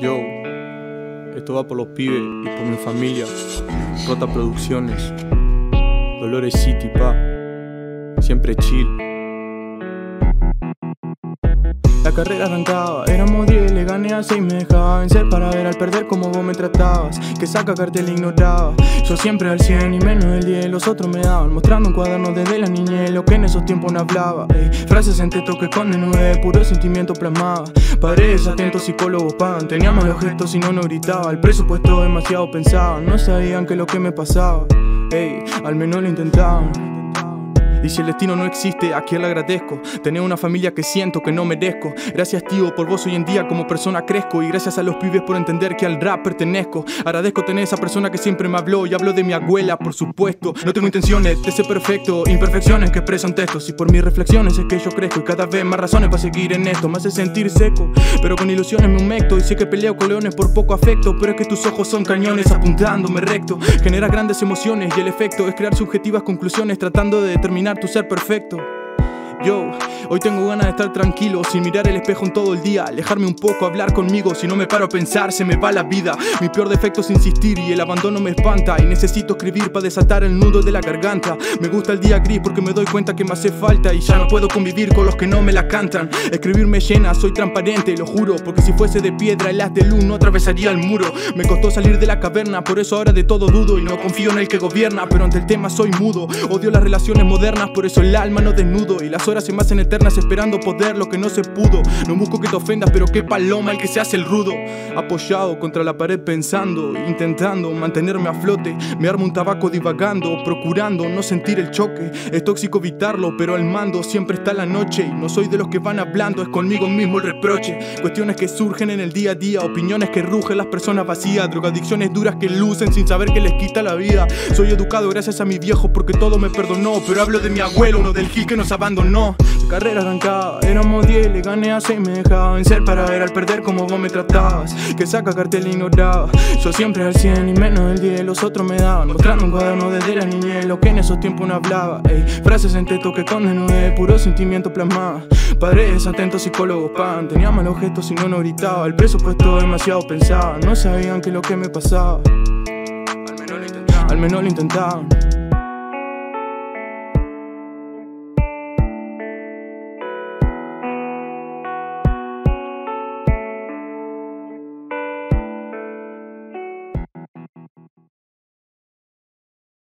Yo, esto va por los pibes y por mi familia. Rota Producciones, Dolores City, pa. Siempre chill. La carrera arrancaba, éramos 10, le gané a 6, me dejaba vencer para ver al perder como vos me tratabas. Que saca cartel ignoraba, yo siempre al 100 y menos del 10, los otros me daban. Mostrando un cuaderno desde la niñez, lo que en esos tiempos no hablaba. Frases en texto que esconden nube, puro sentimiento plasmaba. Padres atentos, psicólogos pagan, teníamos los gestos y no gritaba. El presupuesto demasiado pensaba, no sabían que lo que me pasaba. Al menos lo intentaban. Y si el destino no existe, aquí le agradezco. Tener una familia que siento que no merezco. Gracias tío, por vos hoy en día como persona crezco. Y gracias a los pibes por entender que al rap pertenezco. Agradezco tener esa persona que siempre me habló. Y hablo de mi abuela, por supuesto. No tengo intenciones de ser perfecto, imperfecciones que expreso en textos. Y por mis reflexiones es que yo crezco. Y cada vez más razones para seguir en esto. Me hace sentir seco, pero con ilusiones me humecto. Y sé que peleo con leones por poco afecto, pero es que tus ojos son cañones apuntándome recto. Generas grandes emociones y el efecto es crear subjetivas conclusiones tratando de determinar tu ser perfecto. Yo, hoy tengo ganas de estar tranquilo, sin mirar el espejo en todo el día, alejarme un poco, hablar conmigo. Si no me paro a pensar, se me va la vida. Mi peor defecto es insistir y el abandono me espanta. Y necesito escribir para desatar el nudo de la garganta. Me gusta el día gris porque me doy cuenta que me hace falta. Y ya no puedo convivir con los que no me la cantan. Escribir me llena, soy transparente, lo juro. Porque si fuese de piedra, el haz de luz no atravesaría el muro. Me costó salir de la caverna, por eso ahora de todo dudo. Y no confío en el que gobierna, pero ante el tema soy mudo. Odio las relaciones modernas, por eso el alma no desnudo. Y las horas se me hacen eternas esperando poder lo que no se pudo. No busco que te ofendas, pero qué paloma el que se hace el rudo. Apoyado contra la pared pensando, intentando mantenerme a flote. Me armo un tabaco divagando, procurando no sentir el choque. Es tóxico evitarlo, pero al mando siempre está la noche. Y no soy de los que van hablando, es conmigo mismo el reproche. Cuestiones que surgen en el día a día, opiniones que rugen las personas vacías, drogadicciones duras que lucen sin saber que les quita la vida. Soy educado gracias a mi viejo porque todo me perdonó, pero hablo de mi abuelo, no del gil que nos abandonó. La carrera arrancaba, éramos 10, le gané a 6, me dejaba vencer para ver al perder como vos me tratabas. Que saca cartel ignoraba, yo siempre al 100 y menos del 10, los otros me daban. Mostrando un cuaderno desde la niñez, lo que en esos tiempos no hablaba. Frases en texto que esconden nube, puro sentimiento plasmaba. Padres atentos, psicólogos pagan, tenía malos gestos y no gritaba. El presupuesto demasiado pensaba, no sabían que lo que me pasaba. Al menos lo intentaban.